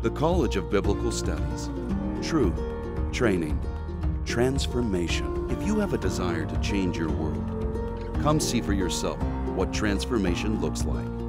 The College of Biblical Studies. Truth, training, transformation. If you have a desire to change your world, come see for yourself what transformation looks like.